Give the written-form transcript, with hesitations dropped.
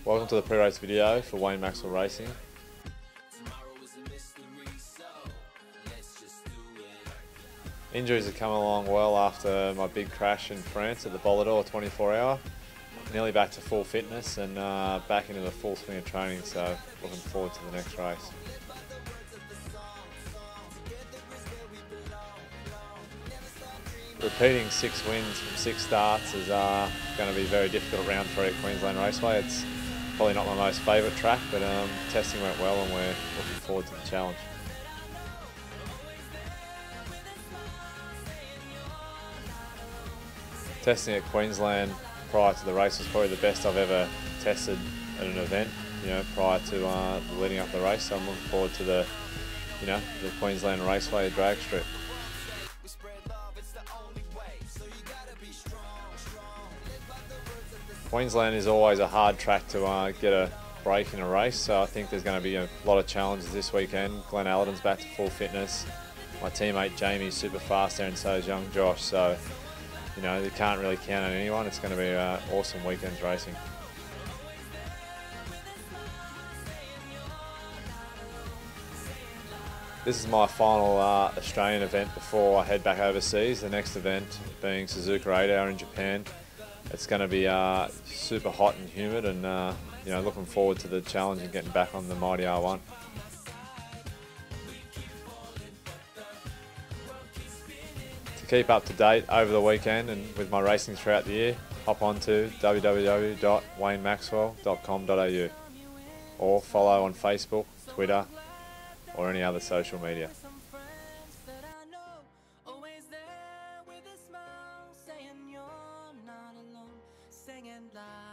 Welcome to the pre-race video for Wayne Maxwell Racing. Injuries have come along well after my big crash in France at the Bolidor 24-hour. Nearly back to full fitness and back into the full swing of training, so looking forward to the next race. Repeating 6 wins from 6 starts is going to be very difficult round 3 at Queensland Raceway. It's probably not my most favourite track, but testing went well and we're looking forward to the challenge. Testing at Queensland prior to the race was probably the best I've ever tested at an event, prior to leading up the race. So I'm looking forward to the Queensland Raceway drag strip. Queensland is always a hard track to get a break in a race, so I think there's going to be a lot of challenges this weekend. Glenn Allerton's back to full fitness. My teammate Jamie's super fast there, and so is young Josh. So, you can't really count on anyone. It's going to be an awesome weekend's racing. This is my final Australian event before I head back overseas. The next event being Suzuka 8 Hour in Japan. It's going to be super hot and humid, and looking forward to the challenge and getting back on the mighty R1. To keep up to date over the weekend and with my racing throughout the year, hop on to www.waynemaxwell.com.au or follow on Facebook, Twitter, or any other social media. Singing loud.